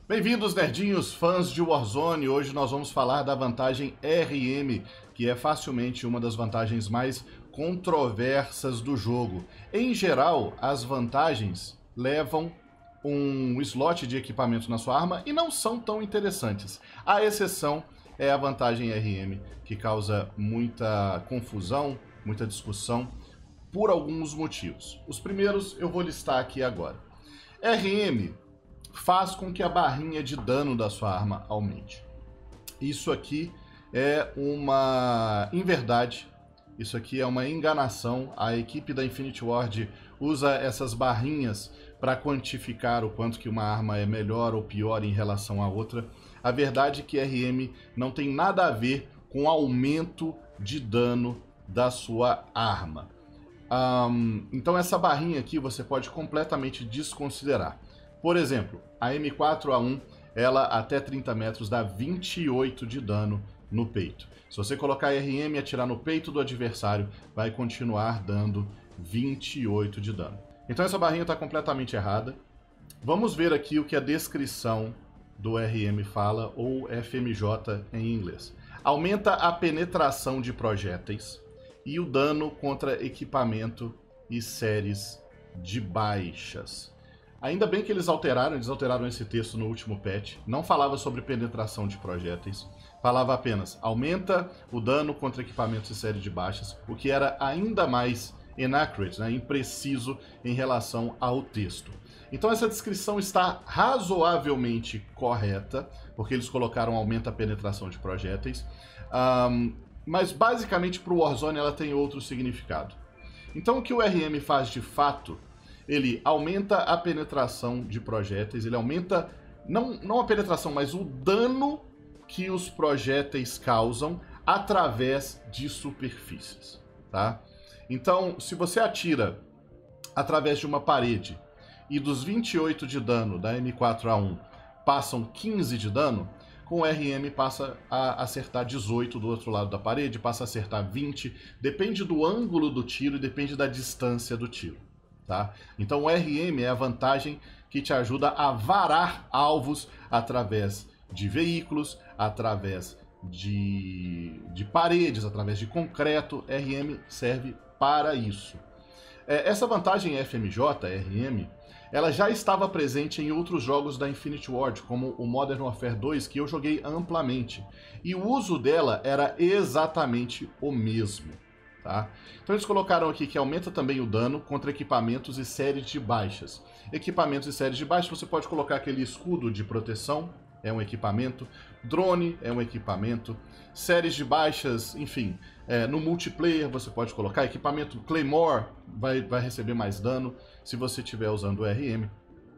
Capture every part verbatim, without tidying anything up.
Bem-vindos, nerdinhos, fãs de Warzone. Hoje nós vamos falar da vantagem R M, que é facilmente uma das vantagens mais controversas do jogo. Em geral, as vantagens levam um slot de equipamento na sua arma e não são tão interessantes. A exceção é a vantagem R M, que causa muita confusão, muita discussão, por alguns motivos. Os primeiros eu vou listar aqui agora. R M faz com que a barrinha de dano da sua arma aumente. Isso aqui é uma inverdade, isso aqui é uma enganação. A equipe da Infinity Ward usa essas barrinhas para quantificar o quanto que uma arma é melhor ou pior em relação à outra. A verdade é que R M não tem nada a ver com o aumento de dano da sua arma. Um, então essa barrinha aqui você pode completamente desconsiderar. Por exemplo, a M quatro A um, ela até trinta metros dá vinte e oito de dano no peito. Se você colocar R M e atirar no peito do adversário, vai continuar dando vinte e oito de dano. Então essa barrinha está completamente errada. Vamos ver aqui o que a descrição do R M fala, ou F M J em inglês. Aumenta a penetração de projéteis e o dano contra equipamento e séries de baixas. Ainda bem que eles alteraram, eles alteraram esse texto no último patch. Não falava sobre penetração de projéteis, falava apenas aumenta o dano contra equipamentos e série de baixas, o que era ainda mais inaccurate, né, impreciso em relação ao texto. Então essa descrição está razoavelmente correta, porque eles colocaram aumenta a penetração de projéteis, um, mas basicamente para o Warzone ela tem outro significado. Então o que o R M faz de fato, ele aumenta a penetração de projéteis, ele aumenta, não, não a penetração, mas o dano que os projéteis causam através de superfícies, tá? Então, se você atira através de uma parede e dos vinte e oito de dano da M quatro A um passam quinze de dano, com o R M passa a acertar dezoito do outro lado da parede, passa a acertar vinte, depende do ângulo do tiro e depende da distância do tiro. Tá? Então o R M é a vantagem que te ajuda a varar alvos através de veículos, através de, de paredes, através de concreto. R M serve para isso. É, essa vantagem F M J, R M, ela já estava presente em outros jogos da Infinity Ward, como o Modern Warfare dois, que eu joguei amplamente. E o uso dela era exatamente o mesmo. Tá? Então eles colocaram aqui que aumenta também o dano contra equipamentos e séries de baixas. Equipamentos e séries de baixas, você pode colocar aquele escudo de proteção, é um equipamento. Drone é um equipamento. Séries de baixas, enfim, é, no multiplayer você pode colocar. Equipamento Claymore vai, vai receber mais dano se você estiver usando o R M.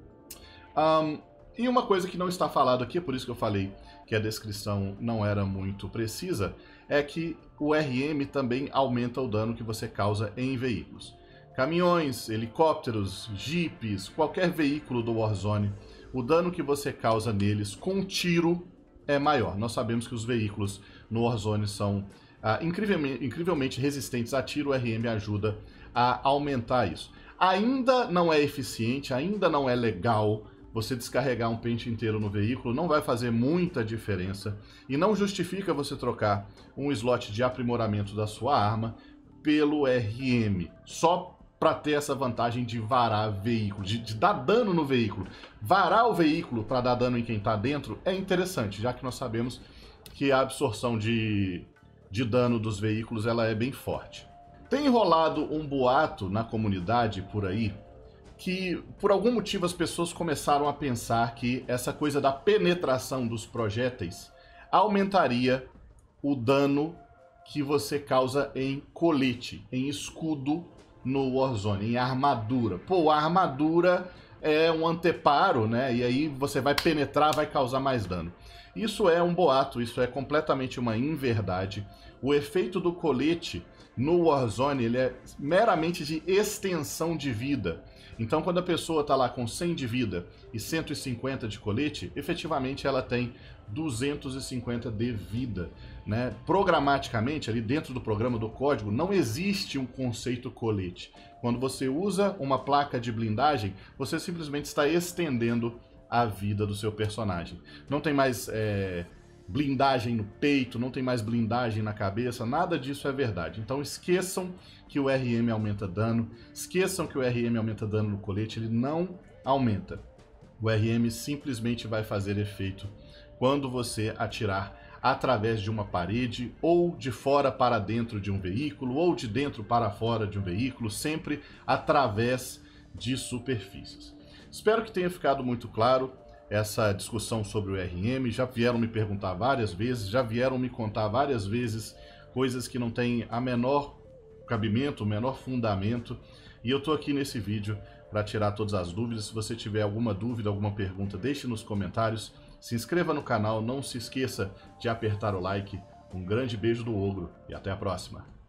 Um, e uma coisa que não está falado aqui, por isso que eu falei que a descrição não era muito precisa, é que o R M também aumenta o dano que você causa em veículos. Caminhões, helicópteros, jipes, qualquer veículo do Warzone, o dano que você causa neles com tiro é maior. Nós sabemos que os veículos no Warzone são ah, incrivelmente, incrivelmente resistentes a tiro, o R M ajuda a aumentar isso. Ainda não é eficiente, ainda não é legal você descarregar um pente inteiro no veículo, não vai fazer muita diferença e não justifica você trocar um slot de aprimoramento da sua arma pelo R M, só para ter essa vantagem de varar veículo, de, de dar dano no veículo. Varar o veículo para dar dano em quem está dentro é interessante, já que nós sabemos que a absorção de, de dano dos veículos ela é bem forte. Tem rolado um boato na comunidade por aí, que por algum motivo as pessoas começaram a pensar que essa coisa da penetração dos projéteis aumentaria o dano que você causa em colete, em escudo no Warzone, em armadura. Pô, a armadura é um anteparo, né? E aí você vai penetrar, vai causar mais dano. Isso é um boato, isso é completamente uma inverdade. O efeito do colete no Warzone ele é meramente de extensão de vida. Então, quando a pessoa está lá com cem de vida e cento e cinquenta de colete, efetivamente ela tem duzentos e cinquenta de vida, né? Programaticamente, ali dentro do programa do código, não existe um conceito colete. Quando você usa uma placa de blindagem, você simplesmente está estendendo a vida do seu personagem. Não tem mais é, blindagem no peito, não tem mais blindagem na cabeça, nada disso é verdade. Então esqueçam que o R M aumenta dano, esqueçam que o R M aumenta dano no colete, ele não aumenta. O R M simplesmente vai fazer efeito quando você atirar através de uma parede, ou de fora para dentro de um veículo, ou de dentro para fora de um veículo, sempre através de superfícies. Espero que tenha ficado muito claro essa discussão sobre o R M. Já vieram me perguntar várias vezes, já vieram me contar várias vezes coisas que não têm a menor cabimento, o menor fundamento, e eu tô aqui nesse vídeo para tirar todas as dúvidas. Se você tiver alguma dúvida, alguma pergunta, deixe nos comentários. Se inscreva no canal, não se esqueça de apertar o like. Um grande beijo do Ogro e até a próxima.